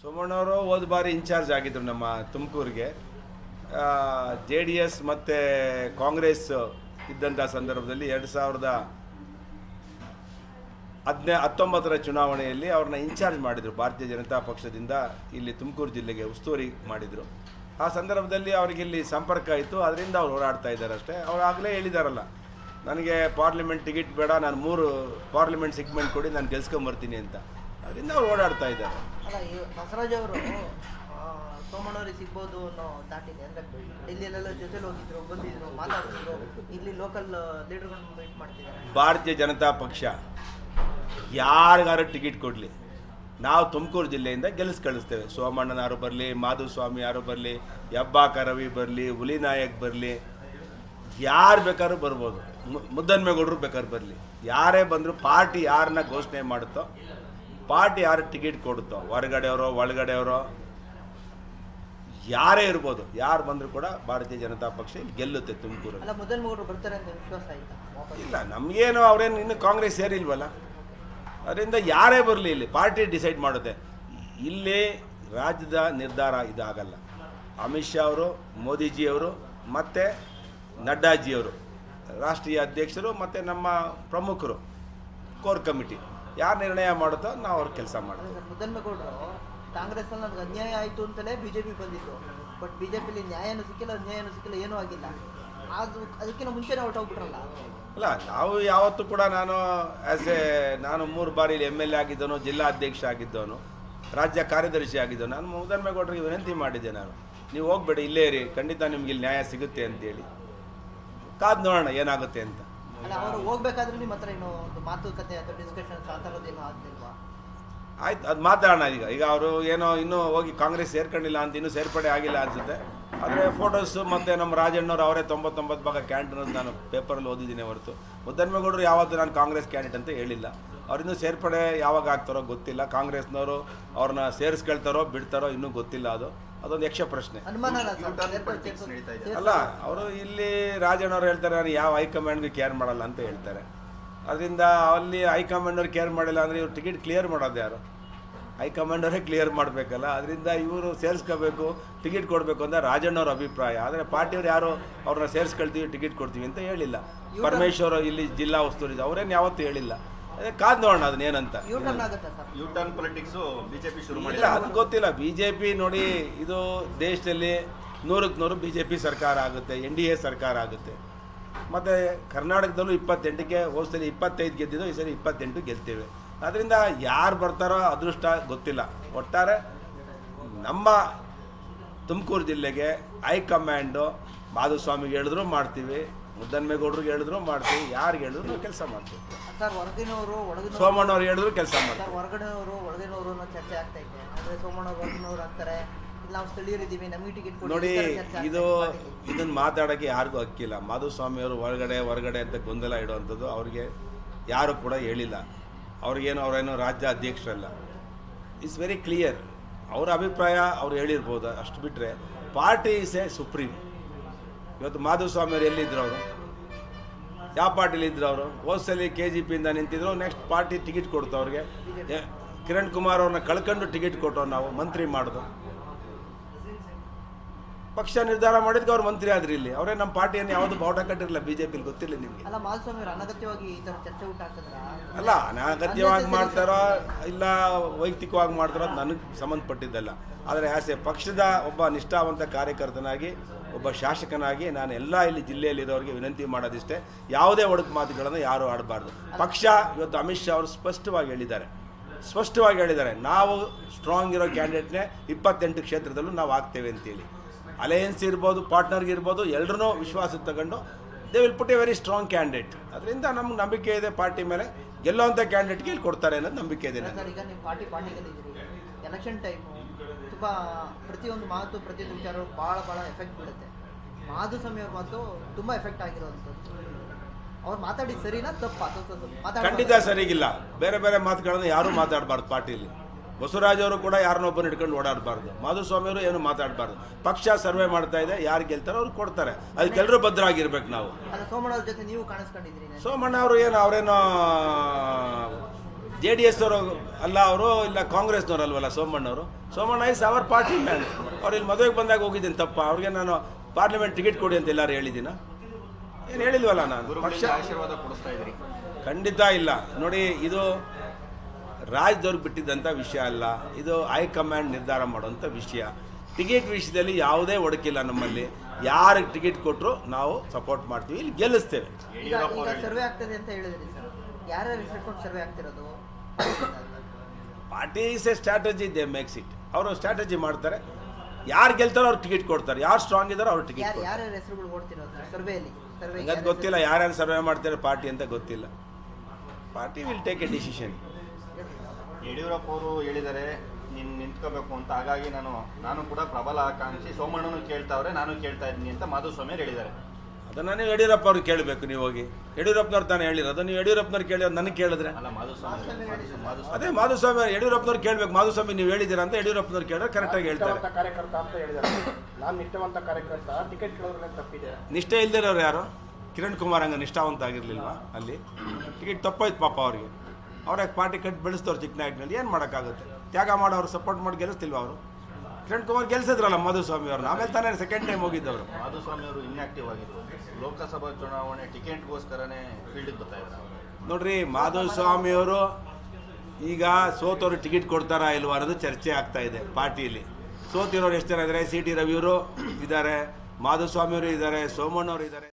ಸೋಮಣ್ಣವರು ಹೋದ ಬಾರಿ ಇನ್ಚಾರ್ಜ್ ಆಗಿದ್ದರು ನಮ್ಮ ತುಮಕೂರಿಗೆ. JDS ಮತ್ತು ಕಾಂಗ್ರೆಸ್ ಇದ್ದಂಥ ಸಂದರ್ಭದಲ್ಲಿ 2019 ಚುನಾವಣೆಯಲ್ಲಿ ಅವ್ರನ್ನ ಇನ್ಚಾರ್ಜ್ ಮಾಡಿದರು. ಭಾರತೀಯ ಜನತಾ ಪಕ್ಷದಿಂದ ಇಲ್ಲಿ ತುಮಕೂರು ಜಿಲ್ಲೆಗೆ ಉಸ್ತುವಾರಿ ಮಾಡಿದರು. ಆ ಸಂದರ್ಭದಲ್ಲಿ ಅವರಿಗೆ ಇಲ್ಲಿ ಸಂಪರ್ಕ ಆಯಿತು, ಅದರಿಂದ ಅವ್ರು ಓಡಾಡ್ತಾ ಇದ್ದಾರೆ ಅಷ್ಟೇ. ಅವ್ರು ಆಗಲೇ ಹೇಳಿದಾರಲ್ಲ, ನನಗೆ ಪಾರ್ಲಿಮೆಂಟ್ ಟಿಕೆಟ್ ಬೇಡ, ನಾನು 3 ಪಾರ್ಲಿಮೆಂಟ್ ಸಿಗ್ಮೆಂಟ್ ಕೊಡಿ, ನಾನು ಗೆಲ್ಸ್ಕೊಂಬರ್ತೀನಿ ಅಂತ. ಅದರಿಂದ ಅವ್ರು ಓಡಾಡ್ತಾ ಇದ್ದಾರೆ. ಅಲ್ಲ, ಬಸವರಾಜ್ ಅವರು ಸೋಮಣ್ಣವ್ರಿಗೆ ಸಿಗ್ಬೋದು ಅನ್ನೋ ದಾಟಿದೆ. ಅಂದರೆ ಡೆಲ್ಲಿಯಲ್ಲೆಲ್ಲ ಜೊತೆಲಿ ಹೋಗಿದ್ರು, ಬಂದಿದ್ರು, ಮಾತಾಡಿದ್ರು, ಇಲ್ಲಿ ಲೋಕಲ್ ಲೀಡರ್ಗಳನ್ನ ಮೀಟ್ ಮಾಡ್ತಿದ್ದಾರೆ. ಭಾರತೀಯ ಜನತಾ ಪಕ್ಷ ಯಾರಿಗಾರು ಟಿಕೆಟ್ ಕೊಡಲಿ, ನಾವು ತುಮಕೂರು ಜಿಲ್ಲೆಯಿಂದ ಕಳಿಸ್ತೇವೆ. ಸೋಮಣ್ಣನಾರು ಬರಲಿ, ಮಾಧುಸ್ವಾಮಿ ಯಾರು ಬರಲಿ, ಹೆಬ್ಬಾಕ ರವಿ ಬರಲಿ, ಹುಲಿನಾಯಕ್ ಬರಲಿ, ಯಾರು ಬೇಕಾದ್ರೂ ಬರ್ಬೋದು. ಮುದ್ದನ್ಮೇಗೌಡರು ಬೇಕಾದ್ರೆ ಬರಲಿ. ಯಾರೇ ಬಂದರೂ ಪಾರ್ಟಿ ಯಾರನ್ನ ಘೋಷಣೆ ಮಾಡುತ್ತೋ, ಪಾರ್ಟಿ ಯಾರು ಟಿಕೆಟ್ ಕೊಡುತ್ತೋ, ಹೊರಗಡೆಯವರೋ ಒಳಗಡೆಯವರೋ ಯಾರೇ ಇರ್ಬೋದು, ಯಾರು ಬಂದರೂ ಕೂಡ ಭಾರತೀಯ ಜನತಾ ಪಕ್ಷ ಗೆಲ್ಲುತ್ತೆ ತುಮಕೂರು. ಅಲ್ಲ, ಮುದ್ದನ್ಮೇಗೌಡರು ಬರ್ತಾರೆ ಅಂತ ವಿಶ್ವಾಸ ಆಯ್ತಾ? ಇಲ್ಲ, ನಮಗೇನು ಅವರೇನು ಇನ್ನು ಕಾಂಗ್ರೆಸ್ ಸೇರಿಲ್ವಲ್ಲ, ಅದರಿಂದ ಯಾರೇ ಬರಲಿ ಇಲ್ಲಿ ಪಾರ್ಟಿ ಡಿಸೈಡ್ ಮಾಡುತ್ತೆ. ಇಲ್ಲಿ ರಾಜ್ಯದ ನಿರ್ಧಾರ ಇದಾಗಲ್ಲ. ಅಮಿತ್ ಶಾ ಅವರು, ಮೋದಿಜಿಯವರು ಮತ್ತು ನಡ್ಡಾಜಿಯವರು ರಾಷ್ಟ್ರೀಯ ಅಧ್ಯಕ್ಷರು ಮತ್ತು ನಮ್ಮ ಪ್ರಮುಖರು ಕೋರ್ ಕಮಿಟಿ ಯಾರು ನಿರ್ಣಯ ಮಾಡುತ್ತೋ ನಾವು ಅವ್ರ ಕೆಲಸ ಮಾಡ್ತೀವಿ. ಮುದ್ದನ್ಮೇಗೌಡರು ಕಾಂಗ್ರೆಸ್ಸಲ್ಲಿ ನನಗೆ ಅನ್ಯಾಯ ಆಯಿತು ಅಂತಲೇ BJP ಬಂದಿತ್ತು. ಬಟ್ BJPಲಿ ನ್ಯಾಯನೂ ಸಿಕ್ಕಿಲ್ಲ, ಅನ್ಯಾಯನೂ ಸಿಕ್ಕಿಲ್ಲ, ಏನೂ ಆಗಿಲ್ಲ. ಅದಕ್ಕಿಂತ ಮುಂಚೆನೇ ಹೊರಟೋಗ್ಬಿಟ್ರಲ್ಲ. ಅಲ್ಲ, ನಾವು ಯಾವತ್ತೂ ಕೂಡ ನಾನು ನಾನು 3 ಬಾರಿ MLA ಆಗಿದ್ದವನು, ಜಿಲ್ಲಾ ಅಧ್ಯಕ್ಷ ಆಗಿದ್ದವನು, ರಾಜ್ಯ ಕಾರ್ಯದರ್ಶಿ ಆಗಿದ್ದವನು. ನಾನು ಮುದ್ದನ್ಮೇಗೌಡರಿಗೆ ವಿನಂತಿ ಮಾಡಿದ್ದೆ, ನೀವು ಹೋಗ್ಬೇಡಿ, ಇಲ್ಲೇ ಇರಿ, ಖಂಡಿತ ನಿಮ್ಗೆ ಇಲ್ಲಿ ನ್ಯಾಯ ಸಿಗುತ್ತೆ ಅಂತೇಳಿ. ಕಾದು ನೋಡೋಣ ಏನಾಗುತ್ತೆ ಅಂತ. ಅಲ್ಲ, ಅವರು ಹೋಗ್ಬೇಕಾದ್ರೆ ನಿಮ್ಮ ಹತ್ರ ಇನ್ನೂ ಒಂದು ಮಾತುಕತೆ ಅಥವಾ ಡಿಸ್ಕಷನ್ಸ್ ಆ ಥರದ್ದೇನೂ ಆಗ್ತಿಲ್ವಾ? ಆಯ್ತು, ಅದು ಮಾತಾಡೋಣ. ಈಗ ಅವರು ಏನೋ ಇನ್ನೂ ಹೋಗಿ ಕಾಂಗ್ರೆಸ್ ಸೇರ್ಕೊಂಡಿಲ್ಲ ಅಂತ, ಇನ್ನೂ ಸೇರ್ಪಡೆ ಆಗಿಲ್ಲ ಅನಿಸುತ್ತೆ. ಆದರೆ ಫೋಟೋಸು ಮತ್ತು ನಮ್ಮ ರಾಜಣ್ಣವ್ರು ಅವರೇ 99% ಕ್ಯಾಂಡಿಡೇಟ್ ನಾನು ಪೇಪರಲ್ಲಿ ಓದಿದ್ದೀನಿ ಹೊರತು ಮುದ್ದನ್ಮೇಗೌಡರು ಯಾವತ್ತೂ ನಾನು ಕಾಂಗ್ರೆಸ್ ಕ್ಯಾಂಡಿಡೇಟ್ ಅಂತ ಹೇಳಿಲ್ಲ. ಅವ್ರಿನ್ನೂ ಸೇರ್ಪಡೆ ಯಾವಾಗ ಆಗ್ತಾರೋ ಗೊತ್ತಿಲ್ಲ. ಕಾಂಗ್ರೆಸ್ನವರು ಅವ್ರನ್ನ ಸೇರಿಸ್ಕೊಳ್ತಾರೋ ಬಿಡ್ತಾರೋ ಇನ್ನೂ ಗೊತ್ತಿಲ್ಲ. ಅದೊಂದು ಯಕ್ಷ ಪ್ರಶ್ನೆ. ಅಲ್ಲ, ಅವರು ಇಲ್ಲಿ ರಾಜಣ್ಣವ್ರು ಹೇಳ್ತಾರೆ, ನಾನು ಯಾವ ಹೈಕಮಾಂಡ್ಗೂ ಕೇರ್ ಮಾಡಲ್ಲ ಅಂತ ಹೇಳ್ತಾರೆ. ಅದರಿಂದ ಅಲ್ಲಿ ಹೈಕಮಾಂಡವ್ರು ಕೇರ್ ಮಾಡಿಲ್ಲ ಅಂದರೆ ಇವ್ರು ಟಿಕೆಟ್ ಕ್ಲಿಯರ್ ಮಾಡೋದು ಯಾರು? ಹೈಕಮಾಂಡವರೇ ಕ್ಲಿಯರ್ ಮಾಡಬೇಕಲ್ಲ. ಅದರಿಂದ ಇವರು ಸೇರಿಸ್ಕೋಬೇಕು, ಟಿಕೆಟ್ ಕೊಡಬೇಕು ಅಂತ ರಾಜಣ್ಣವ್ರ ಅಭಿಪ್ರಾಯ. ಆದರೆ ಪಾರ್ಟಿಯವ್ರು ಯಾರು ಅವ್ರನ್ನ ಸೇರಿಸ್ಕೊಳ್ತೀವಿ, ಟಿಕೆಟ್ ಕೊಡ್ತೀವಿ ಅಂತ ಹೇಳಿಲ್ಲ. ಪರಮೇಶ್ವರ್ ಇಲ್ಲಿ ಜಿಲ್ಲಾ ಉಸ್ತುವಾರಿ ಅವರೇನು ಯಾವತ್ತೂ ಹೇಳಿಲ್ಲ. ಕಾದು ನೋಡೋಣ ಅದನ್ನೇನಂತ. ಯೂಟರ್ನ್ ಪೊಲಿಟಿಕ್ಸು BJP ಶುರು ಮಾಡಿಲ್ಲ, ಅದು ಗೊತ್ತಿಲ್ಲ. BJP ನೋಡಿ, ಇದು ದೇಶದಲ್ಲಿ 100ಕ್ಕೆ 100 BJP ಸರ್ಕಾರ ಆಗುತ್ತೆ, NDA ಸರ್ಕಾರ ಆಗುತ್ತೆ. ಮತ್ತು ಕರ್ನಾಟಕದಲ್ಲೂ 28ಕ್ಕೆ ಹೋದ್ಸಲಿ 25 ಗೆದ್ದಿದ್ದು, ಈ ಸರಿ 28 ಗೆಲ್ತೇವೆ. ಅದರಿಂದ ಯಾರು ಬರ್ತಾರೋ ಅದೃಷ್ಟ ಗೊತ್ತಿಲ್ಲ. ಒಟ್ಟಾರೆ ನಮ್ಮ ತುಮಕೂರು ಜಿಲ್ಲೆಗೆ ಹೈಕಮಾಂಡು ಮಾಧುಸ್ವಾಮಿಗೆ ಹೇಳಿದ್ರು ಮಾಡ್ತೀವಿ, ಮುದ್ದನ್ಮೇಗೌಡರಿಗೆ ಹೇಳಿದ್ರು ಮಾಡ್ತೀವಿ, ಯಾರಿಗೆ ಹೇಳಿದ್ರು ನಾವು ಕೆಲಸ ಮಾಡ್ತೀವಿ. ಸೋಮಣ್ಣವ್ರು ಹೇಳಿದ್ರು ಕೆಲಸ ಮಾಡ್ತೀವಿ. ಹೊರಗಡೆಯವರು ಒಳಗಿನವರು ಚರ್ಚೆ ಆಗ್ತಾ ಇದೆ. ಅಂದರೆ ಸೋಮಣ್ಣವ್ರು ಹೊರಗಿನವ್ರು ಆಗ್ತಾರೆ, ನಾವು ಸ್ಥಳೀಯರಿದ್ದೀವಿ, ನಮಗೆ ಟಿಕೆಟ್ ನೋಡಿ, ಇದನ್ನು ಮಾತಾಡೋಕ್ಕೆ ಯಾರಿಗೂ ಹಕ್ಕಿಲ್ಲ. ಮಾಧುಸ್ವಾಮಿಯವರು ಹೊರಗಡೆ ಅಂತ ಗೊಂದಲ ಇಡುವಂಥದ್ದು ಅವ್ರಿಗೆ ಯಾರು ಕೂಡ ಹೇಳಿಲ್ಲ. ಅವರೇನು ರಾಜ್ಯ ಅಧ್ಯಕ್ಷರಲ್ಲ. It's very clear. ಅವರ ಅಭಿಪ್ರಾಯ ಅವ್ರು ಹೇಳಿರ್ಬೋದು, ಅಷ್ಟು ಬಿಟ್ಟರೆ ಪಾರ್ಟಿ ಈಸ್ ಎ ಸುಪ್ರೀಂ. ಇವತ್ತು ಮಾಧುಸ್ವಾಮಿಯವರು ಎಲ್ಲಿದ್ದರು? ಅವರು ಯಾವ ಪಾರ್ಟಿಲಿದ್ದರು? ಅವರು ಹೋದ್ಸಲಿ KGPಯಿಂದ ನಿಂತಿದ್ರು, ನೆಕ್ಸ್ಟ್ ಪಾರ್ಟಿ ಟಿಕೆಟ್ ಕೊಡ್ತು ಅವ್ರಿಗೆ. ಕಿರಣ್ ಕುಮಾರ್ ಅವ್ರನ್ನ ಕಳ್ಕೊಂಡು ಟಿಕೆಟ್ ಕೊಟ್ಟರು, ನಾವು ಮಂತ್ರಿ ಮಾಡೋದು. ಪಕ್ಷ ನಿರ್ಧಾರ ಮಾಡಿದ್ಕೆ ಅವ್ರು ಮಂತ್ರಿ ಆದ್ರಿ. ಇಲ್ಲಿ ಅವರೇ ನಮ್ಮ ಪಾರ್ಟಿಯನ್ನು ಯಾವುದು ಬಾವುಟ ಕಟ್ಟಿರಲಿಲ್ಲ BJP. ಗೊತ್ತಿಲ್ಲ ನಿಮಗೆ? ಅಲ್ಲ, ಮಾಧುಸ್ವಾಮಿ ಅನಗತ್ಯವಾಗಿ ಈ ಥರ ಚರ್ಚೆ ಊಟ ಅಲ್ಲ, ಅನಗತ್ಯವಾಗಿ ಮಾಡ್ತಾರೋ ಇಲ್ಲ ವೈಯಕ್ತಿಕವಾಗಿ ಮಾಡ್ತಾರೋ ಅದು ನನಗೆ ಸಂಬಂಧಪಟ್ಟಿದ್ದಲ್ಲ. ಆದರೆ ಪಕ್ಷದ ಒಬ್ಬ ನಿಷ್ಠಾವಂತ ಕಾರ್ಯಕರ್ತನಾಗಿ, ಒಬ್ಬ ಶಾಸಕನಾಗಿ ನಾನು ಎಲ್ಲ ಇಲ್ಲಿ ಜಿಲ್ಲೆಯಲ್ಲಿರೋರಿಗೆ ವಿನಂತಿ ಮಾಡೋದಿಷ್ಟೇ, ಯಾವುದೇ ಒಡಕು ಮಾತುಗಳನ್ನು ಯಾರು ಆಡಬಾರ್ದು. ಪಕ್ಷ ಇವತ್ತು ಅಮಿತ್ ಶಾ ಅವರು ಸ್ಪಷ್ಟವಾಗಿ ಹೇಳಿದ್ದಾರೆ, ನಾವು ಸ್ಟ್ರಾಂಗ್ ಇರೋ ಕ್ಯಾಂಡಿಡೇಟ್ನೇ 28 ಕ್ಷೇತ್ರದಲ್ಲೂ ನಾವು ಆಗ್ತೇವೆ ಅಂತೇಳಿ. ಅಲಯನ್ಸ್ ಇರ್ಬೋದು, ಪಾರ್ಟ್ನರ್ಗೆ ಇರ್ಬೋದು, ಎಲ್ಲರೂ ವಿಶ್ವಾಸ ತಗೊಂಡು they will put a very strong candidate. ಅದರಿಂದ ನಮ್ಗೆ ನಂಬಿಕೆ ಇದೆ ಪಾರ್ಟಿ ಮೇಲೆ. ಗೆಲ್ಲುವಂಥ ಕ್ಯಾಂಡಿಡೇಟ್ಗೆ ಇಲ್ಲಿ ಕೊಡ್ತಾರೆ ಅನ್ನೋದು ನಂಬಿಕೆ ಇದೆ. ಈಗ ನೀವು ಪಾರ್ಟಿಗಳಿದ್ದೀರಿ, ಎಲೆಕ್ಷನ್ ಟೈಮು ತುಂಬ ಪ್ರತಿಯೊಂದು ಮಾತು, ಪ್ರತಿಯೊಂದು ವಿಚಾರ ಭಾಳ ಎಫೆಕ್ಟ್ ಬೀಳುತ್ತೆ. ಮಾಧುಸ್ವಾಮಿ ಅವ್ರ ಮಾತು ತುಂಬ ಎಫೆಕ್ಟ್ ಆಗಿರೋವಂಥದ್ದು. ಅವ್ರು ಮಾತಾಡಿ ಸರಿನಾ ತಪ್ಪಾ? ಖಂಡಿತ ಸರಿಗಿಲ್ಲ. ಬೇರೆ ಮಾತುಗಳನ್ನು ಯಾರೂ ಮಾತಾಡಬಾರ್ದು ಪಾರ್ಟಿಯಲ್ಲಿ. ಬಸವರಾಜ್ ಅವರು ಕೂಡ ಯಾರನ್ನೊಬ್ಬರು ಹಿಡ್ಕೊಂಡು ಓಡಾಡಬಾರ್ದು. ಮಾಧುಸ್ವಾಮಿಯವರು ಏನು ಮಾತಾಡಬಾರ್ದು. ಪಕ್ಷ ಸರ್ವೆ ಮಾಡ್ತಾ ಇದೆ, ಯಾರು ಗೆಲ್ತಾರೋ ಅವ್ರು ಕೊಡ್ತಾರೆ. ಅದಕ್ಕೆಲ್ಲರೂ ಭದ್ರಾಗಿರ್ಬೇಕು ನಾವು. ಸೋಮಣ್ಣ ಅವ್ರ ಜೊತೆ ನೀವು ಕಾಣಿಸ್ಕೊಂಡಿದ್ದೀರಿ. ಸೋಮಣ್ಣ ಅವರು ಅವರೇನೋ JDS ಅವರು ಅಲ್ಲ, ಅವರು ಇಲ್ಲ ಕಾಂಗ್ರೆಸ್ನವ್ರು ಅಲ್ವಲ್ಲ ಸೋಮಣ್ಣವರು. Somanna is our party man. ಅವ್ರು ಇಲ್ಲಿ ಮದುವೆಗೆ ಬಂದಾಗ ಹೋಗಿದ್ದೀನಿ ತಪ್ಪ. ಅವ್ರಿಗೆ ನಾನು ಪಾರ್ಲಿಮೆಂಟ್ ಟಿಕೆಟ್ ಕೊಡಿ ಅಂತ ಎಲ್ಲರೂ ಹೇಳಿದ್ದೀನ? ಏನು ಹೇಳಿಲ್ವಲ್ಲ ನಾನು. ಪಕ್ಷ ಆಶೀರ್ವಾದ ಕೊಡಿಸ್ತಾ ಇದ್ರಿ? ಖಂಡಿತ ಇಲ್ಲ. ನೋಡಿ, ಇದು ರಾಜ್ಯದವ್ರಿಗೆ ಬಿಟ್ಟಿದ್ದಂಥ ವಿಷಯ ಅಲ್ಲ, ಇದು ಹೈಕಮಾಂಡ್ ನಿರ್ಧಾರ ಮಾಡುವಂಥ ವಿಷಯ. ಟಿಕೆಟ್ ವಿಷಯದಲ್ಲಿ ಯಾವುದೇ ಒಡಕಿಲ್ಲ ನಮ್ಮಲ್ಲಿ. ಯಾರಿಗೆ ಟಿಕೆಟ್ ಕೊಟ್ಟರು ನಾವು ಸಪೋರ್ಟ್ ಮಾಡ್ತೀವಿ, ಇಲ್ಲಿ ಗೆಲ್ಲಿಸ್ತೇವೆ. ಈಗ ಸರ್ವೆ ಆಗ್ತದೆ ಅಂತ ಹೇಳಿದ್ರಿ ಸರ್, ಯಾರ್ಯಾರು ಹೆಸರಿಟ್ಕೊಂಡು ಸರ್ವೆ ಆಗ್ತಿರೋದು? Party is a strategy, they makes it. ಅವರು ಸ್ಟ್ರಾಟಜಿ ಮಾಡ್ತಾರೆ, ಯಾರು ಗೆಲ್ತಾರೋ ಅವ್ರು ಟಿಕೆಟ್ ಕೊಡ್ತಾರೆ, ಯಾರು ಸ್ಟ್ರಾಂಗ್ ಇದ್ದಾರೋ ಅವ್ರು ಟಿಕೆಟ್ ಕೊಡ್ತಾರೆ. ಯಾರ್ಯಾರ ಹೆಸರುಗಳು ಓಡ್ತಿರೋದು ಸರ್ವೆಯಲ್ಲಿ? ಹಂಗಂತ ಗೊತ್ತಿಲ್ಲ, ಯಾರ್ಯಾರು ಸರ್ವೆ ಮಾಡ್ತಾರೆ ಪಾರ್ಟಿ ಅಂತ ಗೊತ್ತಿಲ್ಲ. Party will take a decision. Yediyurappa ಅವರು ಹೇಳಿದ್ದಾರೆ ನೀನು ನಿಂತ್ಕೋಬೇಕು ಅಂತ, ಹಾಗಾಗಿ ನಾನು ಕೂಡ ಪ್ರಬಲ ಆಕಾಂಕ್ಷಿ, ಸೋಮಣ್ಣನು ಕೇಳ್ತಾವ್ರೆ, ನಾನು ಕೇಳ್ತಾ ಇದ್ದೀನಿ ಅಂತ ಮಾಧುಸ್ವಾಮಿ ಹೇಳಿದ್ದಾರೆ. ಅದನ್ನು ನೀವು ಯಡಿಯೂರಪ್ಪ ಅವ್ರಿಗೆ ಕೇಳಬೇಕು. ನೀವು ಹೋಗಿ ಯಡಿಯೂರಪ್ಪನವ್ರು ತಾನೇ ಹೇಳಿರೋದು, ನೀವು ಯಡಿಯೂರಪ್ಪನವ್ರು ಕೇಳಿರೋದು ನನಗೆ ಕೇಳಿದ್ರೆ ಅಲ್ಲ, ಮಾಧುಸ್ವಾಮಿ ಅದೇ ಮಾಧುಸ್ವಾಮಿ ಯಡಿಯೂರಪ್ಪನವ್ರು ಕೇಳಬೇಕು. ಮಾಧುಸ್ವಾಮಿ ನೀವು ಹೇಳಿದ್ದೀರಾ ಅಂತ ಯಡಿಯೂರಪ್ಪನವ್ರು ಕೇಳಿದ್ರೆ ಕರೆಕ್ಟಾಗಿ ಹೇಳ್ತಾರೆ. ಕಾರ್ಯಕರ್ತ ಅಂತ ಹೇಳಿದ್ದಾರೆ. ನಾನು ನಿಷ್ಠಾವಂತ ಕಾರ್ಯಕರ್ತ, ಟಿಕೆಟ್ ಕೇಳೋದ್ರಲ್ಲಿ ತಪ್ಪಿದೆ. ನಿಷ್ಠೆ ಇಲ್ದಿರೋರು ಯಾರು? ಕಿರಣ್ ಕುಮಾರ್ ಹಂಗೆ ನಿಷ್ಠಾವಂತ ಆಗಿರ್ಲಿಲ್ವಾ? ಅಲ್ಲಿ ಟಿಕೆಟ್ ತಪ್ಪಾಯ್ತು ಪಾಪ ಅವ್ರಿಗೆ. ಅವ್ರಾಗ ಪಾರ್ಟಿ ಕಟ್ಟಿ ಬೆಳೆಸ್ತವ್ರು ಚಿಕ್ಕನಾಗಿನಲ್ಲಿ. ಏನು ಮಾಡೋಕ್ಕಾಗುತ್ತೆ? ತ್ಯಾಗ ಮಾಡೋರು ಸಪೋರ್ಟ್ ಮಾಡಿ ಗೆಲ್ಲಿಸ್ತಿಲ್ವ ಅವರು? ಕಿರಣ್ ಕುಮಾರ್ ಗೆಲ್ಸಿದ್ರಲ್ಲ ಮಾಧುಸ್ವಾಮಿ ಅವ್ರನ್ನ, ಆಮೇಲೆ ತಾನೇ ಸೆಕೆಂಡ್ ಟೈಮ್ ಹೋಗಿದ್ದವರು. ಮಾಧುಸ್ವಾಮಿ ಅವರು ಇನ್ಆಕ್ಟಿವ್ ಆಗಿತ್ತು. ಲೋಕಸಭಾ ಚುನಾವಣೆ ಟಿಕೆಟ್ಗೋಸ್ಕರನೇ ಫೀಲ್ಡಿಗೆ ಬರ್ತಾಯಿದ್ರು. ನೋಡ್ರಿ, ಮಾಧುಸ್ವಾಮಿಯವರು ಈಗ ಸೋತವರು ಟಿಕೆಟ್ ಕೊಡ್ತಾರಾ ಇಲ್ವಾ ಅನ್ನೋದು ಚರ್ಚೆ ಆಗ್ತಾ ಇದೆ ಪಾರ್ಟಿಯಲ್ಲಿ. ಸೋತಿರೋರು ಎಷ್ಟು ಜನ ಇದ್ದಾರೆ? CT ರವಿಯವರು ಇದ್ದಾರೆ, ಮಾಧುಸ್ವಾಮಿಯವರು ಇದ್ದಾರೆ, ಸೋಮಣ್ಣವರು ಇದ್ದಾರೆ.